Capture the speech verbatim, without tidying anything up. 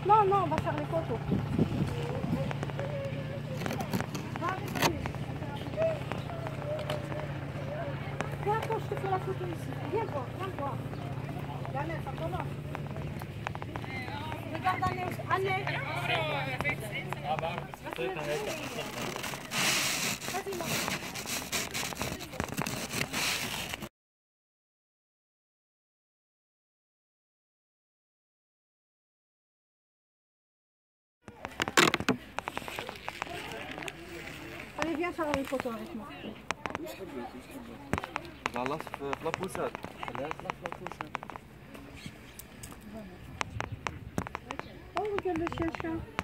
Non, non, on va faire les photos. Viens, attends, je te fais la photo ici. Viens voir, viens voir. Allez, ça commence. Regarde Anne aussi. Anne. Vas-y, maman. Allez, viens faire une photo avec moi. خلاص في لابوسات خليها تطلع في لابوسات. Oh, regarde le chien-chien.